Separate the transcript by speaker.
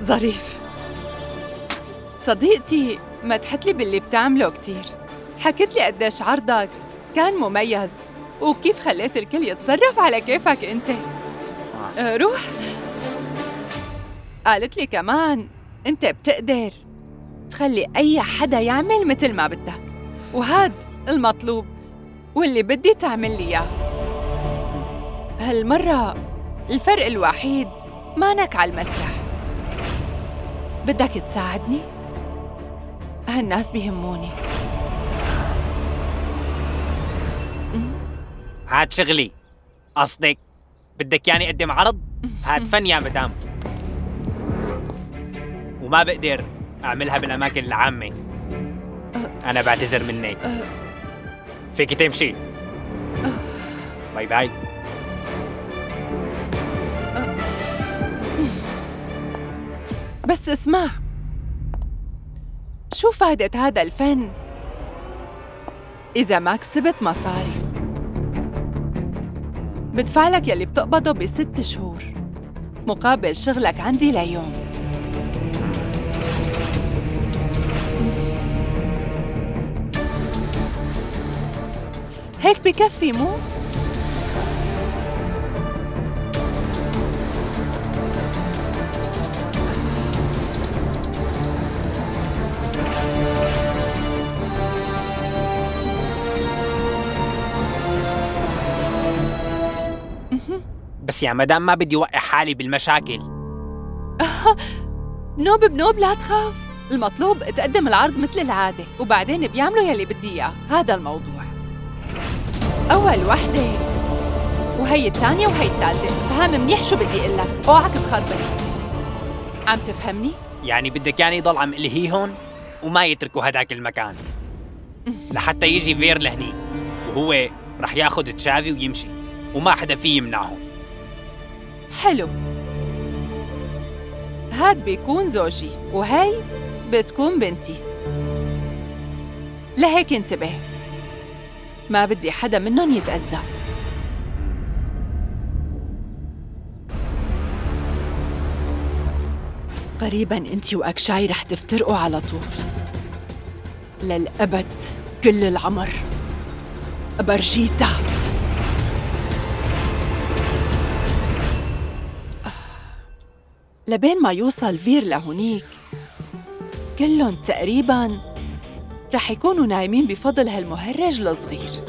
Speaker 1: ظريف. صديقتي مدحت لي باللي بتعمله كتير، حكت لي قديش عرضك كان مميز وكيف خليت الكل يتصرف على كيفك انت. روح. قالت لي كمان انت بتقدر تخلي اي حدا يعمل مثل ما بدك، وهاد المطلوب واللي بدي تعمل لي اياه. هالمرة الفرق الوحيد مانك على المسرح. بدك تساعدني؟ هالناس بيهموني.
Speaker 2: هاد شغلي. قصدك بدك يعني اقدم عرض؟ هاد فن يا مدام، وما بقدر اعملها بالاماكن العامة. انا بعتذر منك. فيك تمشي. باي باي.
Speaker 1: بس اسمع، شو فائدة هذا الفن إذا ما كسبت مصاري؟ بدفعلك يلي بتقبضه ب6 شهور مقابل شغلك عندي ليوم. هيك بكفي مو؟
Speaker 2: بس يا مدام ما بدي وقع حالي بالمشاكل.
Speaker 1: بنوب بنوب، لا تخاف. المطلوب تقدم العرض مثل العادة وبعدين بيعملوا يلي بدي إياه. هذا الموضوع. أول وحدة وهي الثانية وهي الثالثة. فهم منيح شو بدي أقول لك، اوعك تخربط. عم تفهمني؟
Speaker 2: يعني بدك يعني يضل عم الهي هون وما يتركوا هداك المكان لحتى يجي فير لهني وهو رح ياخذ تشافي ويمشي وما حدا فيه يمنعهم.
Speaker 1: حلو. هاد بيكون زوجي وهي بتكون بنتي. لهيك انتبه، ما بدي حدا منهم يتأذى. قريباً انتي وأكشاي رح تفترقوا على طول للأبد. كل العمر. برجيتا. لبين ما يوصل فير لهونيك كلهم تقريباً رح يكونوا نايمين بفضل هالمهرج الصغير.